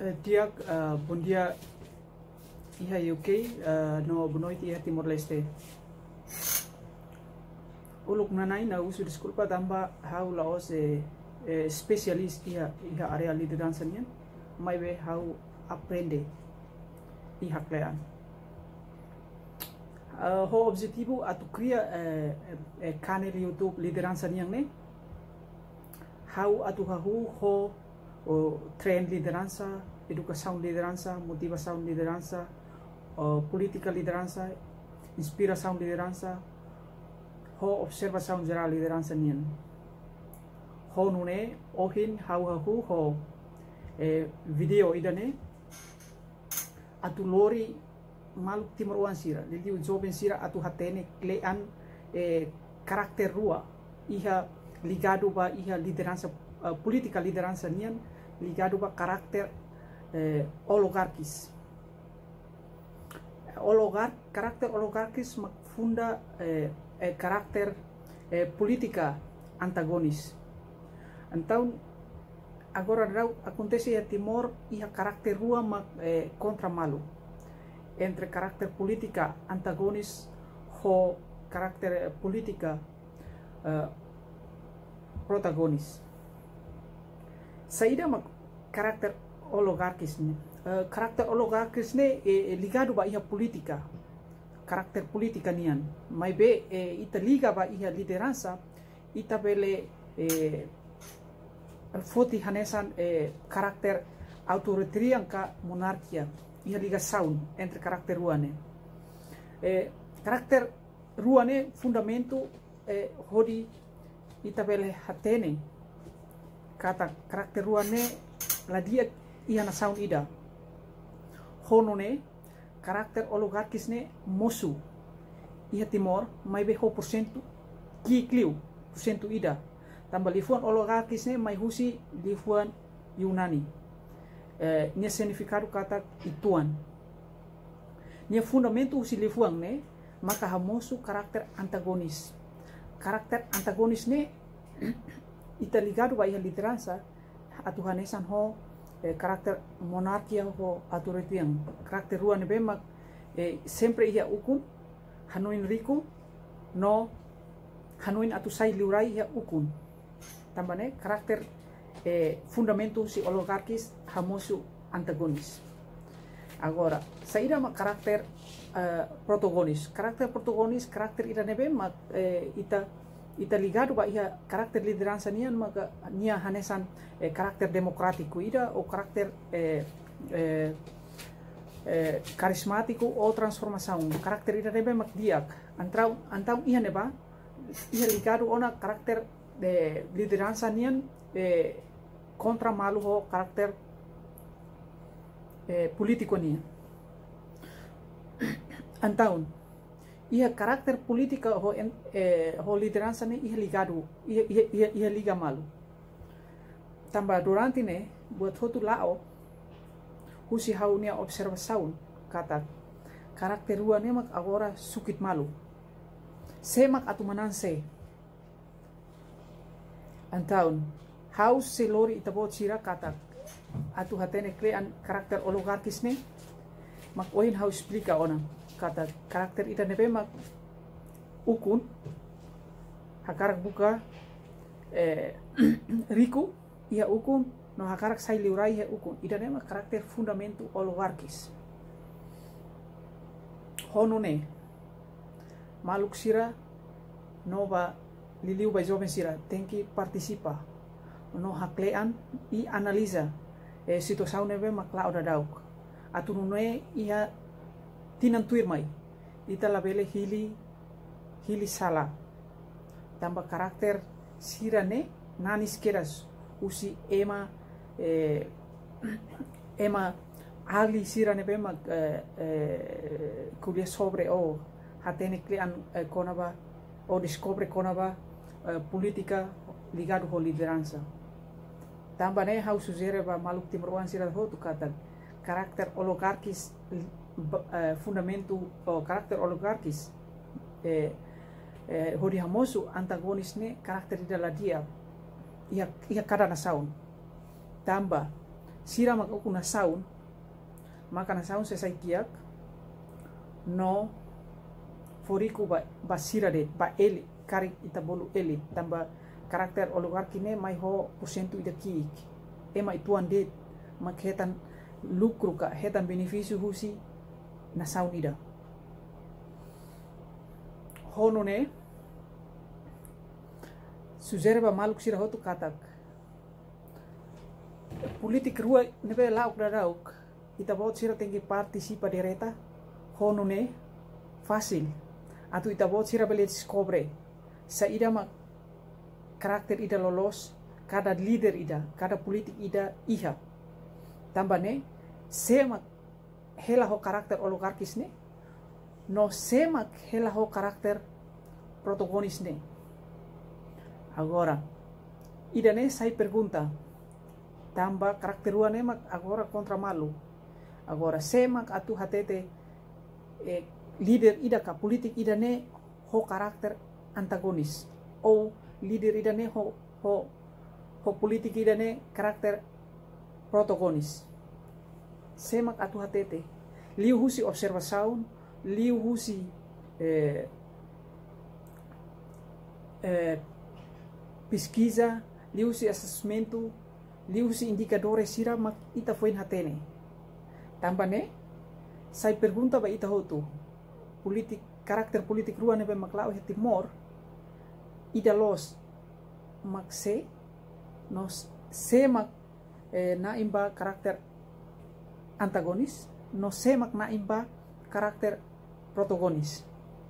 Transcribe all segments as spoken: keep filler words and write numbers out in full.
Eh, dia uh, bom dia iha U K uh, no bonoit iha Timor Leste. Uluk nanai na usu desculpa tamba how laos eh, eh, spesialis iha iha area liderança nian mai be how aprende iha klean. Uh, ho objetivo atu cria eh, eh, canal YouTube liderança nian ne how atu hahu ho o train liderança, educação liderança, motivação liderança, o política liderança, inspiração liderança, ho observação geral liderança nian. Ho nune ohin hau hahu ho eh, video idane atu lori maluk timuruan sira, lili joben sira atu hatene klean eh, karakter rua iha ligado ba iha liderança uh, política liderança nian ligado ba karakter eh, oligarkis. Oligar karakter oligarkis funda eh, eh, karakter eh, política antagonis. Então agora rau acontece a Timor iha karakter rua mak eh, contra malu entre karakter política antagonis ho karakter eh, política uh, protagonis. Saída mak karakter oligarkis ne. Uh, karakter oligarkis ne eh, ligado ba iha política. Karakter política nian. Mai be eh, ita liga ba iha liderança ita bele eh, foti hanesan eh, karakter autoritarian ka monarquia. Iha ligação entre karakter ruane. Eh, karakter ruane fundamento eh, hodi ita bele hatene kata karakter ruane la dia iha na sound ida hono ne karakter oligarkis ne mosu iha Timor mai be ho porcento ki kliu porcento ida tambah lifuan oligarkis ne mai husi lifuan Yunani eh, nia significado kata ituan nia fundamento husi lifuan ne maka hamosu karakter antagonis. Karakter antagonis ne ita ligado ba iha liderança atu hanesan ho eh, karakter monarquia ho autoritarian. Karakter rua ne bemak eh, sempre iha ukun hanuin riku no hanuin atu sai liurai iha ukun. Tambane karakter eh, fundamento si oligarkis hamosu antagonis. Agora, saída ma karakter uh, protagonis. Karakter protagonis, karakter ita nebe mak eh, ita ita ligado ba iha karakter liderança nian maka nia hanesan eh, karakter demokratiku ida o karakter eh, eh, eh, karismatiku o transformação. Karakter ita nebe mak diak. Antau antau iha neba iha ligado ona karakter de liderança nian eh, contra malu ho karakter Eh, político nia. Então, iha karakter política ho, eh, ho liderança ne iha ligado, iha, iha, iha liga malu. Tambah durante ne buat hotu lao husi hau nia observação kata karakter rua ne mak agora sukit malu. Semak atu mananse. Então, hau selori itabot sira kata atu hatene klean karakter oligarkis ne mak oin hau explica ona kata karakter ita nebe mak ukun hakarak buka eh, riku ia ukun no hakarak sai liurai ia ukun ita ne mak karakter fundamento oligarkis hono ne maluk sira no ba liliu ba joven sira tenki participa no haklean i analisa eh, situação nebe makla oda dauk atu nune iha tinan tuir mai ita labele hili hili sala tambah karakter sirane nanis keras usi ema eh, ema ali sirane be mak eh, eh, kuliah sobre o hatene klean eh, konaba o descobre konaba eh, politika ligado ho liderança. Tambah ne hau suzere ba maluk timuruan sira ho tu kata karakter oligarkis uh, fundamento o karakter oligarkis eh, eh, hodi hamosu antagonis ne karakter ida la dia ia ia kada nasaun. Tambah sira mak uku nasaun maka nasaun sesai kiak no foriku ba ba sira de ba eli kari ita bolu eli tamba karakter oligarki ne mai ho persentu ida kiik ema ituan de mak hetan lucro ka hetan beneficio husi nasaun ida hono ne suzerba maluk sira hotu katak politik rua nebe lauk darauk ita bot sira tinggi partisipa direta hono ne fasil atu ita bot sira beli descobre sa ida mak karakter ida lolos kada leader ida kada politik ida iha tambah ne semak hela ho karakter oligarkis ne no semak hela ho karakter protagonis ne agora ida ne sai pergunta tambah karakter rua ne mak agora kontra malu agora semak atu hatete eh, leader ida ka politik ida ne ho karakter antagonis o leader ida ne ho ho ho politik ida ne karakter protagonis semak atu hatete liu husi observasaun liu husi eh, eh, pesquisa liu husi assessmento liu husi indicadores sira mak ita foin hatene tambah ne sai pergunta ba ita hotu politik karakter politik rua ne be maklau he timor ida los mak se nos se mak eh, na imba karakter antagonis no se mak na imba karakter protagonis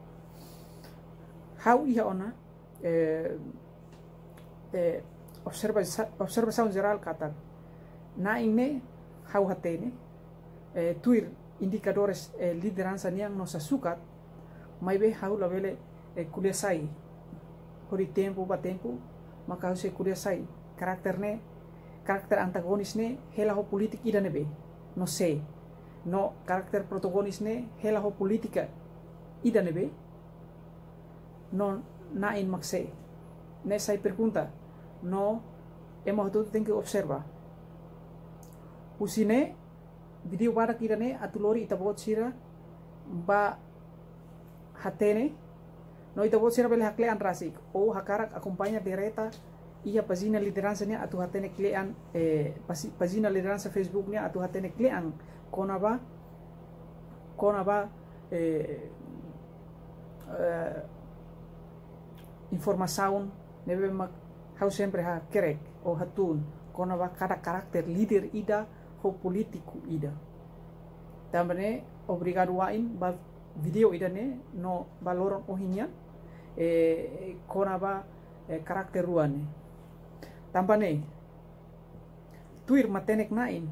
how iha ona eh, eh, observação observação geral kata na ine how hatene eh, tuir indicadores eh, liderança niang nos asukat mai be how la vele eh, kulia sai hori tempo ba tempo maka hause kulia sai karakter ne karakter antagonis ne hela ho politik ida nebe no se no karakter protagonis ne hela ho politika ida nebe no na in makse ne sai pergunta no emo tu tem que observa usine video barak ida ne atulori itabot sira ba hatene no itabot sira bele hakle anrasik o hakarak acompaña direta ia pagina liderança nia atu hatene klean eh, pagina liderança Facebook nia atu hatene klean konaba konaba eh, uh, informação nebe mak how sempre ha kerek o hatun konaba kada karakter leader ida ho politiku ida tambane obrigado wain ba video ida ne no valoron ohinya eh, konaba eh, karakter ruane tambane tuir matenek nain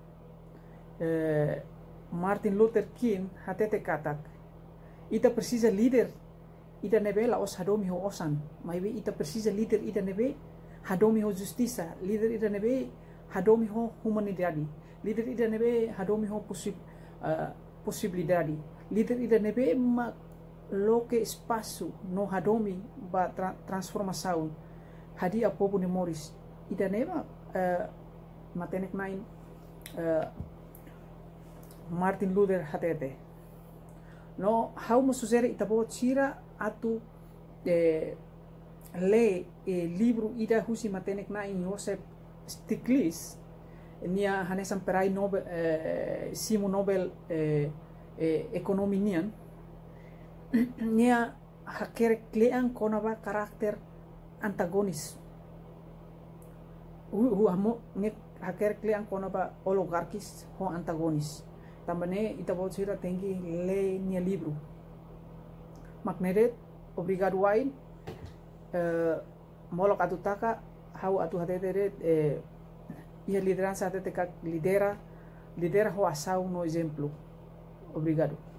eh, Martin Luther King hatete katak ita precisa leader ida nebe la os hadomi ho osan maibe ita precisa leader ida nebe hadomi ho justiça leader ida nebe hadomi ho humanidade leader ida nebe hadomi ho posib uh, possibilidade leader ida nebe ma loke espaço no hadomi ba tra transformação hadi a povo ne moris ida neba uh, matenek nain uh, Martin Luther hatete no how mo sucede itabo chira atu eh, le eh, libro ida husi matenek nain Joseph Stiglitz nia hanesan perai Nobel eh, simu Nobel eh, eh, ekonomi nian nia haker klean konaba karakter antagonis hu hu amo ne haker klean konaba oligarkis ho antagonis tambane itabo sira tengi le nia libro magneret obrigado wain uh, molok atu taka how atu hatete eh, ia liderança hatete kak lidera lidera ho asau no exemplo obrigado.